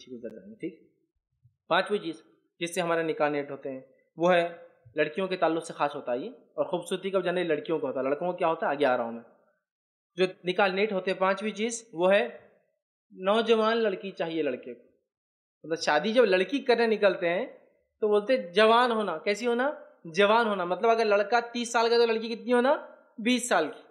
اچھی گزر جائیں گی. ٹھیک. پانچویں چیز جس سے ہمارے نکاح نیٹ ہوتے ہیں وہ ہے لڑکیوں کے تعلق سے خاص ہوتا ہے یہ, اور خوبصورتی کا جنرلی لڑکیوں کو ہوتا ہے, لڑکوں کو کیا ہوتا ہے آگے آ رہا ہوں میں. جو نکاح نیٹ ہوتے ہیں پانچویں چیز وہ ہے نوجوان لڑکی چاہیے لڑکے کو. مطلب شادی جب لڑکی کرنے نکلتے ہیں تو بولتے جوان ہونا. کیسی ہونا؟ جوان ہونا. مطلب اگر لڑکا 30 سال کا تو لڑکی کتنی ہونا؟ 20 سال کی.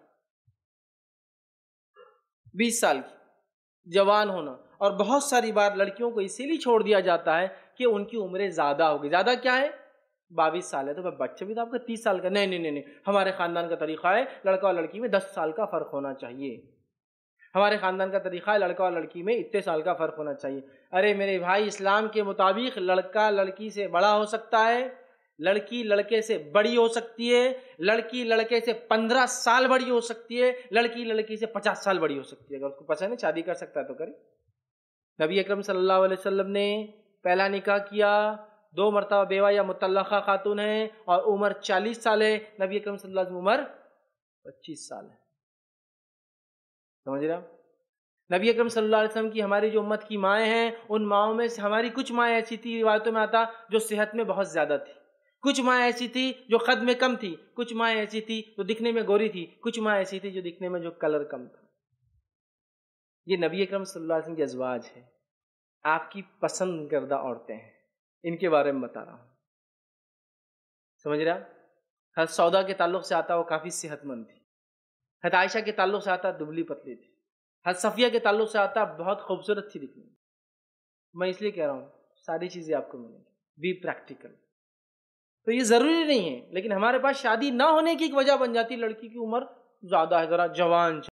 20 سال کی جوان ہونا. اور بہت ساری بار لڑکیوں کو اسی لیے چھوڑ دیا جاتا ہے کہ ان کی عمریں زیادہ ہوگی. زیادہ کیا ہے؟ 22 سال ہے. تو بچے بھی تو آپ کا 30 سال کا. نہیں, ہمارے خاندان کا طریقہ ہے لڑکا اور لڑکی میں 10 سال کا فرق ہونا چاہیے. ہمارے خاندان کا طریقہ ہے لڑکا اور لڑکی میں اتنے سال کا فرق ہونا چاہیے. ارے میرے بھائی, اسلام کے مطابق لڑکا لڑکی سے بڑا ہو سکتا ہے, لڑکی لڑکے سے بڑی ہو سکتی ہے, لڑکی لڑکے سے 15 سال بڑی ہو سکتی ہے, لڑکی لڑکی سے 50 سال بڑی ہو سکتی ہے. اگر اس کو پسند ہے شادی کر سکتا ہے تو کرے. نبی اکرم صلی اللہ علیہ وسلم نے پہلا نکاح کیا, 2 مرتبہ بیوہ یا مطلقہ خاتون ہے, اور عمر 40 سال ہے. نبی اکرم صلی اللہ علیہ وسلم عمر 25 سال ہے. سمجھ رہے آپ؟ نبی اکرم صلی اللہ علیہ وسلم کی ہماری جو امت کی مائیں ہیں, ان ماؤں میں سے ہماری کچھ مائیں ایسی تھی, روایتوں میں آتا, جو صحت میں بہت زیادہ تھی. کچھ مائیں ایسی تھی جو قد میں کم تھی. کچھ مائیں ایسی تھی جو دکھنے میں گوری تھی. کچھ مائیں ایسی تھی جو دکھنے میں جو کلر کم تھا. یہ نبی اکرم صلی اللہ علیہ وسلم کے ازواج ہیں, آپ کی پسند کردہ عورتیں ہیں. ان کے بارے میں بتا رہا ہوں. سمجھ رہا؟ حضرت سودا کے تعلق سے آتا وہ کافی صحت مند تھی. حضرت عائشہ کے تعلق سے آتا دبلی پتلی تھی. حضرت صفیہ کے تعلق سے آتا بہت خوبصورت تھی دکھنے میں. میں اس لیے کہہ رہا ہوں ساری چیزیں آپ کو ملیں گی. Be practical. تو یہ ضروری نہیں ہے, لیکن ہمارے پاس شادی نہ ہونے کی ایک وجہ بن جاتی لڑکی کی عمر زیادہ ہے, ذرا جوان